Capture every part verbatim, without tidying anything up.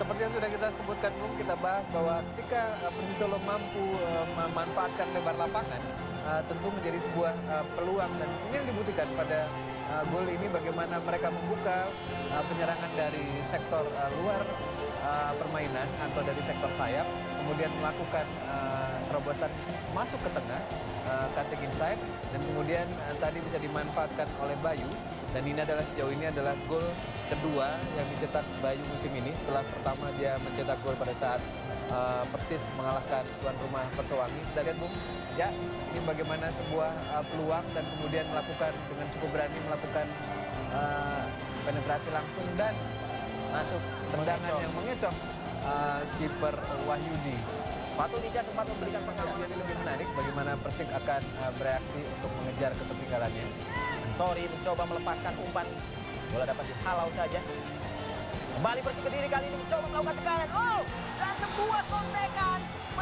seperti yang sudah kita sebutkan, Bung, kita bahas bahwa ketika uh, Persis Solo mampu uh, memanfaatkan lebar lapangan, uh, tentu menjadi sebuah uh, peluang dan ini yang dibutuhkan pada uh, gol ini, bagaimana mereka membuka uh, penyerangan dari sektor uh, luar uh, permainan atau dari sektor sayap, kemudian melakukan uh, terobosan masuk ke tengah, uh, cutting inside, dan kemudian uh, tadi bisa dimanfaatkan oleh Bayu. Dan ini adalah sejauh ini adalah gol kedua yang dicetak Bayu musim ini setelah pertama dia mencetak gol pada saat uh, Persis mengalahkan tuan rumah Persewangi. Kita lihat, Bung, ya ini bagaimana sebuah uh, peluang dan kemudian melakukan dengan cukup berani melakukan uh, penetrasi langsung dan masuk tendangan yang mengecoh uh, kiper Wahyudi. Fatul Ica sempat memberikan pengakuan. Jadi lebih menarik bagaimana Persik akan uh, bereaksi untuk mengejar ketertinggalannya. Sorry mencoba melepaskan umpan. Bola dapat dihalau saja. Kembali Persik Kediri kali ini mencoba melakukan tekanan. Oh, dan sebuah kontekan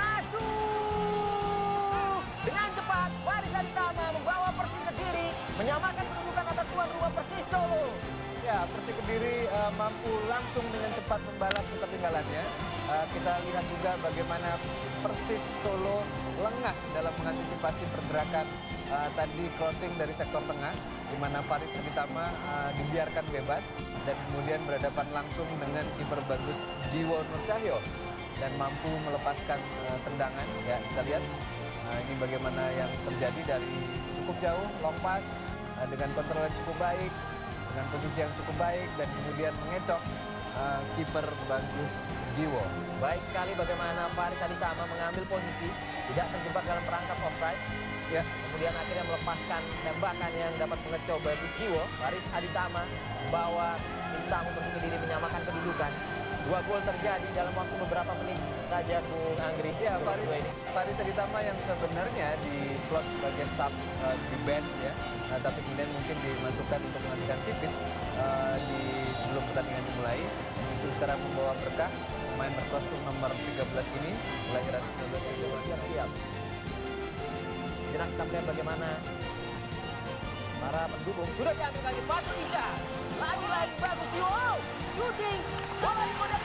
masuk dengan cepat. Faris Aditama membawa Persik Kediri menyamakan kedudukan atas tuan rumah Persis Solo. Ya, Persik Kediri uh, mampu langsung dengan cepat membalas ketertinggalannya. Uh, kita lihat juga bagaimana Persis Solo lengah dalam mengantisipasi pergerakan uh, tadi crossing dari sektor tengah, di mana Faris Aditama uh, dibiarkan bebas dan kemudian berhadapan langsung dengan kiper bagus Jiwo Nurcahyo dan mampu melepaskan uh, tendangan. Ya, kita lihat uh, ini bagaimana yang terjadi dari cukup jauh, long pass uh, dengan kontrol yang cukup baik, dengan posisi yang cukup baik dan kemudian mengecoh uh, kiper bagus Jiwo. Baik sekali bagaimana Faris Aditama mengambil posisi, tidak terjebak dalam perangkap offside. Ya, kemudian akhirnya melepaskan tembakan yang dapat mengecoh bagus Jiwo. Faris Aditama membawa tim tamu Persik Kediri menyamakan kedudukan. Dua gol terjadi dalam waktu beberapa menit saja, Bung Anggri. Ya, Faris, Faris Aditama yang sebenarnya di slot sebagai sub uh, di bench ya, uh, tapi kemudian mungkin dimasukkan untuk menggantikan Pipit uh, di sebelum pertandingan dimulai. Justru sekarang membawa berkah pemain berkostum nomor tiga belas ini, kelahiran seribu sembilan ratus sembilan puluh dua. Siap-siap. Jenak kita melihat bagaimana para pendukung sudah diambil kali Fatul Ica. Lagi-lagi bagus Jiwo. Shooting. Bola di kodak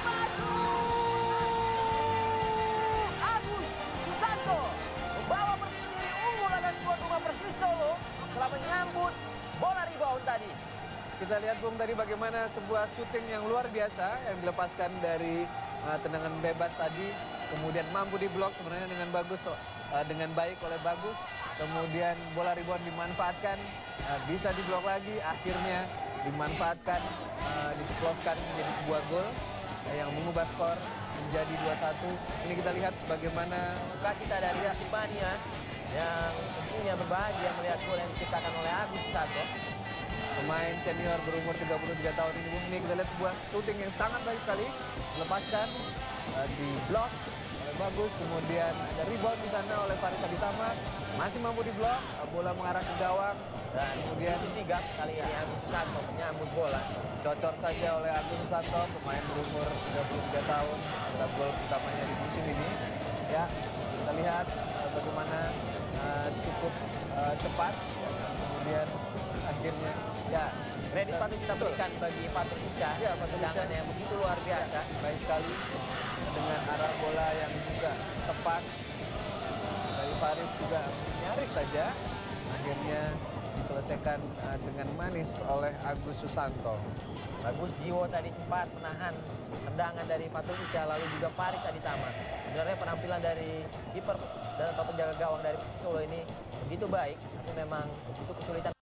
masuk. Agus Susanto membawa Persik Kediri unggul atas tuan rumah Persis Solo setelah menyambut bola rebound tadi. Kita lihat, Bung, tadi bagaimana sebuah syuting yang luar biasa yang dilepaskan dari uh, tendangan bebas tadi, kemudian mampu diblok sebenarnya dengan bagus, uh, dengan baik oleh Bagus. Kemudian bola rebound dimanfaatkan, uh, bisa diblok lagi, akhirnya dimanfaatkan, uh, diseploskan menjadi sebuah gol uh, yang mengubah skor menjadi dua satu. Ini kita lihat bagaimana suka kita dari Persibania yang tentunya berbahagia melihat gol yang diciptakan oleh Agus Susanto. Pemain senior berumur tiga puluh tiga tahun ini, Bung. Ini kita lihat sebuah shooting yang sangat baik sekali, melepaskan, uh, di blok oleh Bagus, kemudian ada rebound di sana oleh Faris Aditama, masih mampu diblok, uh, bola mengarah ke gawang dan kemudian sigap kali ini Agus Susanto menyambut bola. Cocor saja oleh Agus Susanto, pemain berumur tiga puluh tiga tahun, adalah gol utamanya di musim ini. Ya, kita lihat uh, bagaimana uh, cukup uh, cepat, kemudian akhirnya ya kredit patut kita berikan bagi Fatul Ica. Ya, Fatul Ica yang begitu luar biasa, ya, baik sekali dengan arah bola yang juga tepat. Dari Faris juga nyaris saja akhirnya diselesaikan uh, dengan manis oleh Agus Susanto. Bagus Jiwo tadi sempat menahan tendangan dari Fatul Ica, lalu juga Faris Aditama. Sebenarnya penampilan dari kiper dan atau penjaga gawang dari Persis Solo ini begitu baik, tapi memang itu kesulitan.